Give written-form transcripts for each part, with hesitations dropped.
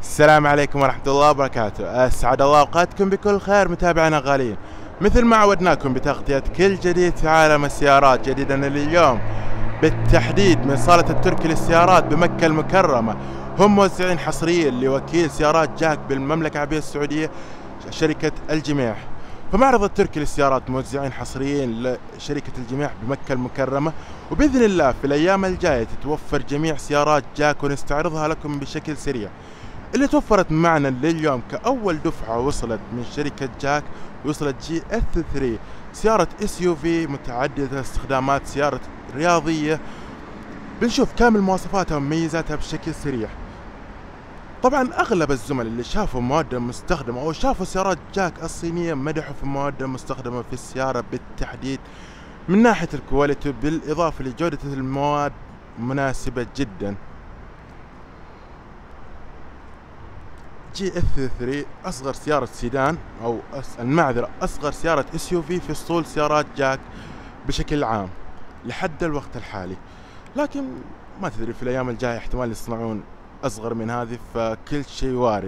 السلام عليكم ورحمة الله وبركاته، أسعد الله أوقاتكم بكل خير متابعينا الغاليين. مثل ما عودناكم بتغطية كل جديد في عالم السيارات، جديدنا اليوم بالتحديد من صالة التركي للسيارات بمكة المكرمة. هم موزعين حصريا لوكيل سيارات جاك بالمملكة العربية السعودية شركة الجميح. فمعرض التركي للسيارات موزعين حصريين لشركة الجميح بمكة المكرمة، وبإذن الله في الأيام الجاية تتوفر جميع سيارات جاك ونستعرضها لكم بشكل سريع. اللي توفرت معنا لليوم كأول دفعة وصلت من شركة جاك، وصلت جي اس 3 سيارة اس يو في متعددة الاستخدامات، سيارة رياضية. بنشوف كامل مواصفاتها ومميزاتها بشكل سريع. طبعا اغلب الزملاء اللي شافوا المواد المستخدمة او شافوا سيارات جاك الصينية مدحوا في المواد المستخدمة في السيارة بالتحديد من ناحية الكواليتي، بالاضافة لجودة المواد مناسبة جدا. جي اس 3 اصغر سيارة سيدان او المعذرة اصغر سيارة اس يو في اسطول سيارات جاك بشكل عام لحد الوقت الحالي، لكن ما تدري في الايام الجاية احتمال يصنعون اصغر من هذه، فكل شيء وارد.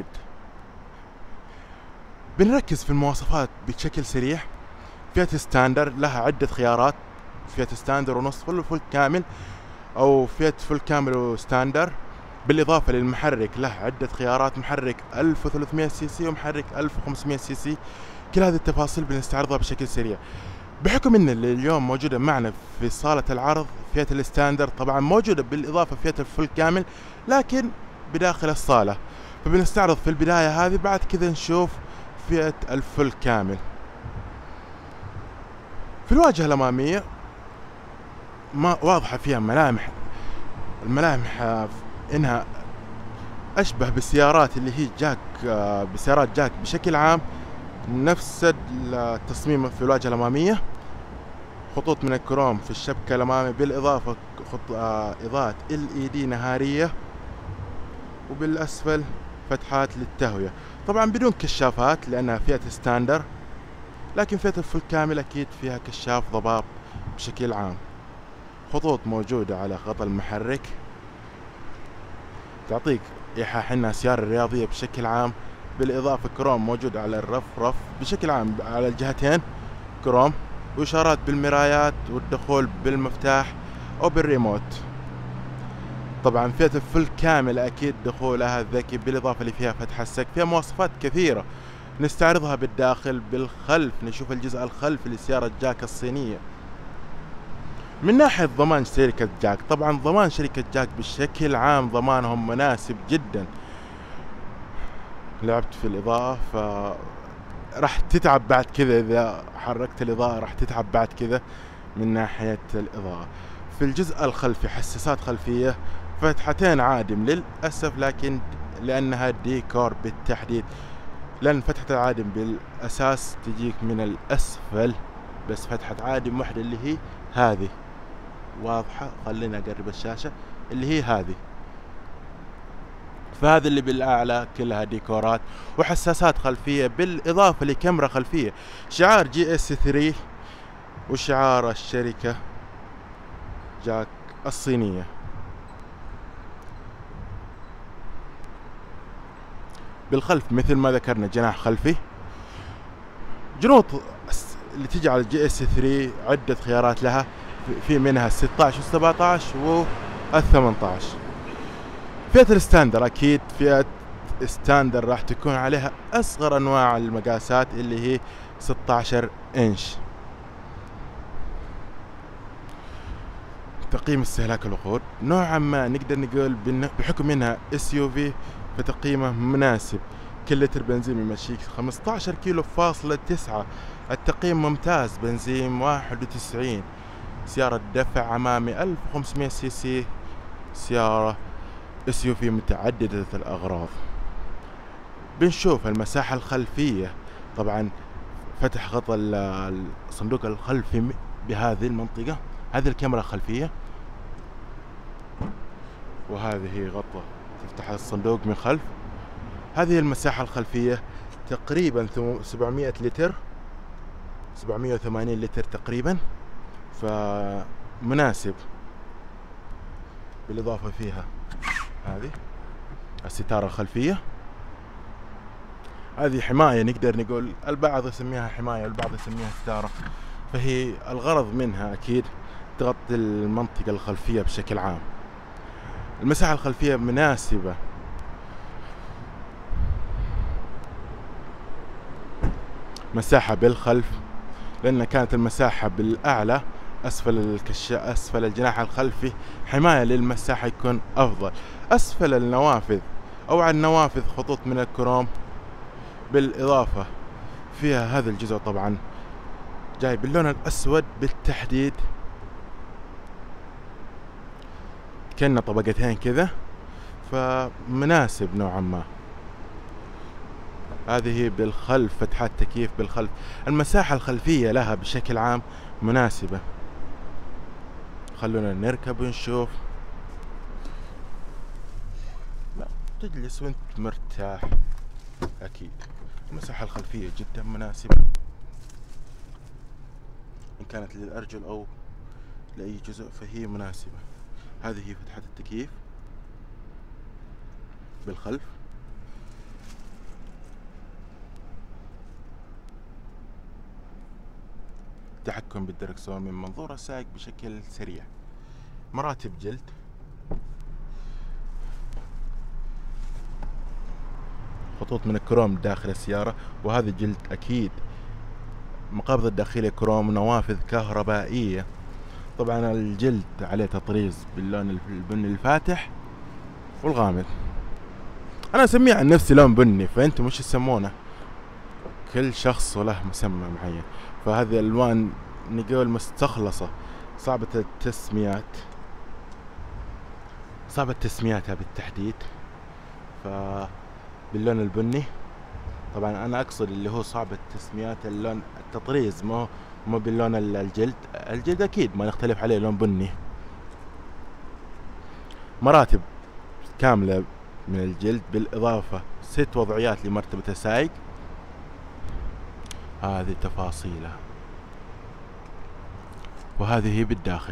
بنركز في المواصفات بشكل سريع. فئة ستاندر لها عدة خيارات، فئة ستاندر ونص فل كامل او فئة فل كامل وستاندر، بالإضافة للمحرك له عدة خيارات، محرك 1300 سي سي ومحرك 1500 سي سي. كل هذه التفاصيل بنستعرضها بشكل سريع. بحكم ان اليوم موجودة معنا في صالة العرض فئة الستاندر، طبعا موجودة بالإضافة فئة الفل كامل لكن بداخل الصالة، فبنستعرض في البداية هذه، بعد كذا نشوف فئة الفل كامل. في الواجهة الأمامية ما واضحة فيها الملامح انها اشبه بالسيارات اللي هي جاك، بسيارات جاك بشكل عام، نفس التصميم في الواجهة الامامية، خطوط من الكروم في الشبكة الامامية، بالاضافة اضاءة LED نهارية، وبالاسفل فتحات للتهوية. طبعا بدون كشافات لانها فئة ستاندر، لكن فئة الفل كامل اكيد فيها كشاف ضباب بشكل عام. خطوط موجودة على غطاء المحرك تعطيك إيحاء انها سيارة رياضية بشكل عام، بالإضافة كروم موجود على الرف بشكل عام على الجهتين كروم، وإشارات بالمرايات والدخول بالمفتاح أو بالريموت. طبعا فئة الفل كامل أكيد دخولها ذكي، بالإضافة اللي فيها فتح السقف. فيها مواصفات كثيرة نستعرضها بالداخل. بالخلف نشوف الجزء الخلفي لسيارة جاك الصينية. من ناحية ضمان شركة جاك، طبعا ضمان شركة جاك بشكل عام ضمانهم مناسب جدا. لعبت في الإضاءة راح تتعب بعد كذا، إذا حركت الإضاءة راح تتعب بعد كذا من ناحية الإضاءة. في الجزء الخلفي حساسات خلفية، فتحتين عادم للأسف، لكن لأنها ديكور بالتحديد، لأن فتحة العادم بالأساس تجيك من الأسفل، بس فتحة عادم واحدة اللي هي هذه واضحة. خلينا أقرب الشاشة، اللي هي هذه، فهذا اللي بالأعلى كلها ديكورات وحساسات خلفية، بالإضافة لكاميرا خلفية، شعار جي اس 3 وشعار الشركة جاك الصينية. بالخلف مثل ما ذكرنا جناح خلفي. جنوط اللي تجي على الجي اس 3 عدة خيارات لها، في منها 16 و17 و18. فئة الستاندر اكيد فئة ستاندر راح تكون عليها اصغر انواع المقاسات اللي هي 16 انش. تقييم استهلاك الوقود نوعا ما نقدر نقول بحكم انها اس يو في فتقييمه مناسب. كل لتر بنزين يمشيك 15 كيلو فاصلة 9. التقييم ممتاز. بنزين 91. سيارة دفع أمامي 1500 سي سي، سيارة اس يو في متعددة الأغراض. بنشوف المساحة الخلفية، طبعا فتح غطاء الصندوق الخلفي بهذه المنطقة، هذه الكاميرا الخلفية، وهذه غطاء تفتح الصندوق من خلف. هذه المساحة الخلفية تقريبا 700 لتر، 780 لتر تقريبا، فمناسب. بالإضافة فيها هذه الستارة الخلفية هذه حماية نقدر نقول، البعض يسميها حماية والبعض يسميها ستارة. فهي الغرض منها أكيد تغطي المنطقة الخلفية بشكل عام. المساحة الخلفية مناسبة مساحة بالخلف، لأن كانت المساحة بالأعلى أسفل الجناح الخلفي حماية للمساحة يكون أفضل. أسفل النوافذ أو على النوافذ خطوط من الكروم، بالإضافة فيها هذا الجزء طبعا جاي باللون الأسود بالتحديد، كأنه طبقتين كذا، فمناسب نوعا ما. هذه بالخلف فتحات تكييف بالخلف. المساحة الخلفية لها بشكل عام مناسبة. خلونا نركب ونشوف. لا، تجلس وانت مرتاح أكيد. المساحة الخلفية جدا مناسبة، إن كانت للأرجل أو لأي جزء فهي مناسبة. هذه هي فتحة التكييف بالخلف. تحكم بالدركسون من منظور السائق بشكل سريع. مراتب جلد، خطوط من الكروم داخل السيارة، وهذا جلد أكيد. مقابض الداخلية كروم، نوافذ كهربائية. طبعا الجلد عليه تطريز باللون البني الفاتح والغامق. أنا أسميه عن نفسي لون بني، فأنتم وش تسمونه؟ كل شخص وله مسمى معين. فهذه الألوان نقول مستخلصة، صعبة تسمياتها بالتحديد. فباللون البني طبعا أنا أقصد اللي هو صعب التسميات، اللون التطريز، مو باللون الجلد أكيد ما نختلف عليه لون بني. مراتب كاملة من الجلد، بالإضافة 6 وضعيات لمرتبة السائق. هذه تفاصيله، وهذه بالداخل.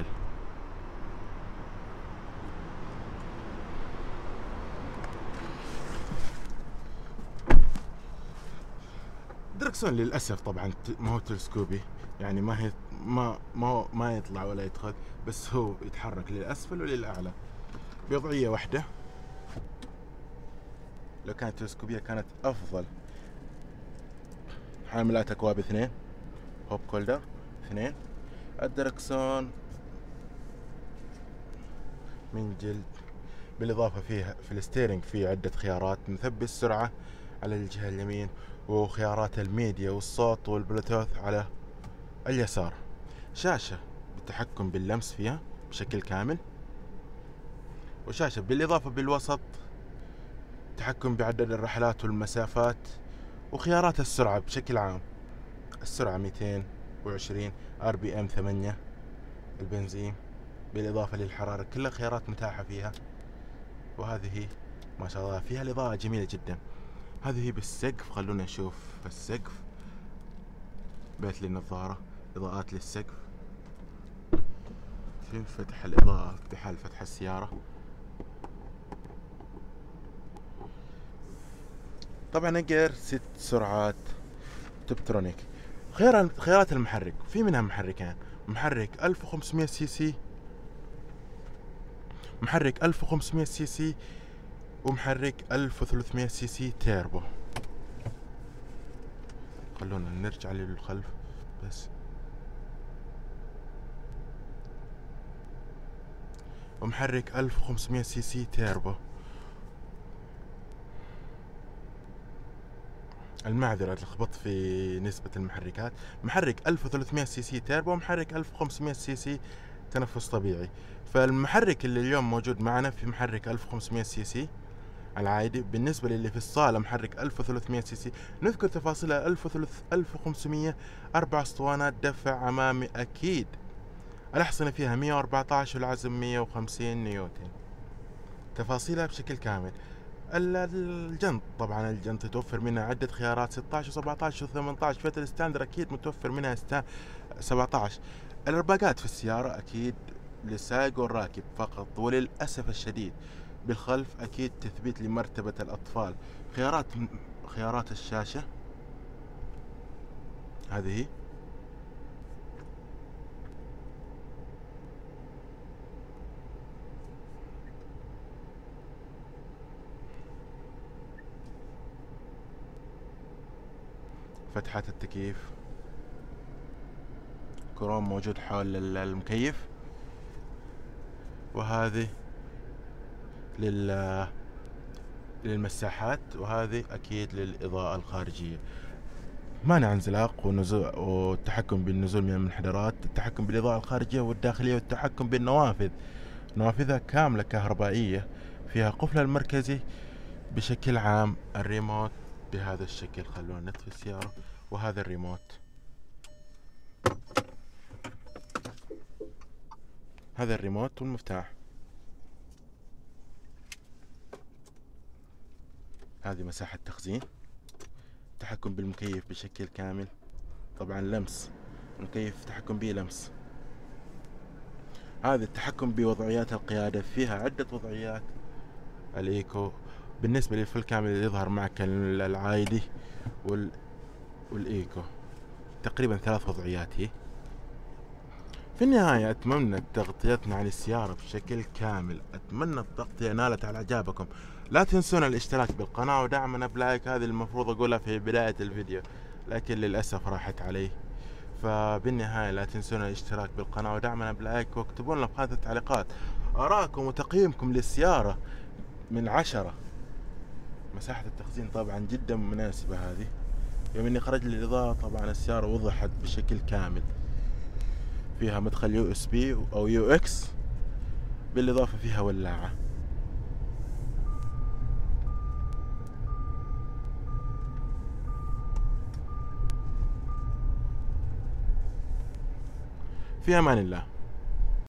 دركسون للأسف طبعا ما هو تلسكوبي، يعني ما يطلع ولا يدخل، بس هو يتحرك للأسفل وللأعلى بوضعية واحدة. لو كانت تلسكوبية كانت أفضل. حاملات أكواب 2، هوب كولدر 2. الدركسون من جلد، بالإضافة فيها في الستيرنج فيه عدة خيارات، مثبت السرعة على الجهة اليمين، وخيارات الميديا والصوت والبلوتوث على اليسار. شاشة بالتحكم باللمس فيها بشكل كامل، وشاشة بالإضافة بالوسط تحكم بعدد الرحلات والمسافات، وخيارات السرعة بشكل عام. السرعة 220 RPM 8. البنزين بالإضافة للحرارة، كلها خيارات متاحة فيها. وهذه ما شاء الله فيها الإضاءة جميلة جدا. هذه بالسقف، خلونا نشوف السقف. بيت للنظارة، إضاءات للسقف، في فتح الإضاءة بحال فتح السيارة. طبعا اقر 6 سرعات تبترونيك. خيارات المحرك، في منها محركين، محرك 1500 سي سي، محرك 1500 سي سي، ومحرك 1300 سي سي تيربو. خلونا نرجع للخلف بس. ومحرك 1500 سي سي تيربو. المعذرة لخبطت في نسبة المحركات. محرك 1300 سي سي تيربو، ومحرك 1500 سي سي تنفس طبيعي. فالمحرك اللي اليوم موجود معنا في محرك 1500 سي سي العادي. بالنسبة للي في الصالة محرك 1300 سي سي. نذكر تفاصيلها: 1500، 4 اسطوانات دفع أمامي أكيد. الأحصنة فيها 114 والعزم 150 نيوتن. تفاصيلها بشكل كامل. الجنط، طبعا الجنط يتوفر منها عدة خيارات، 16 و17 و18. فئة الستاندر أكيد متوفر منها 17. الأرباقات في السيارة أكيد للسائق والراكب فقط، وللأسف الشديد بالخلف أكيد تثبيت لمرتبة الأطفال. خيارات خيارات الشاشة هذه. فتحات التكييف، كروم موجود حول المكيف، وهذه للمساحات، وهذه أكيد للإضاءة الخارجية. مانع انزلاق ونزول، والتحكم بالنزول من المنحدرات، التحكم بالإضاءة الخارجية والداخلية، والتحكم بالنوافذ. نوافذها كاملة كهربائية، فيها قفل المركزي. بشكل عام الريموت بهذا الشكل. خلونا نطفي السيارة، وهذا الريموت. هذا الريموت والمفتاح. هذه مساحة تخزين. التحكم بالمكيف بشكل كامل، طبعا لمس المكيف، تحكم به لمس. هذا التحكم بوضعيات القيادة، فيها عدة وضعيات. الإيكو بالنسبة للفل كامل يظهر معك العايدي والإيكو، تقريبا 3 وضعيات هي. في النهاية أتمنى تغطيتنا عن السيارة بشكل كامل، أتمنى التغطية نالت على إعجابكم. لا تنسون الاشتراك بالقناة ودعمنا بلايك، هذه المفروض أقولها في بداية الفيديو لكن للأسف راحت علي. فبالنهاية لا تنسون الاشتراك بالقناة ودعمنا بلايك، واكتبوا لنا في هذه التعليقات آراءكم وتقييمكم للسيارة من 10. مساحة التخزين طبعا جدا مناسبة هذه، يوم اني خرج لي الإضاءة طبعا السيارة وضحت بشكل كامل. فيها مدخل USB أو UX، بالإضافة فيها ولاعة. في أمان الله.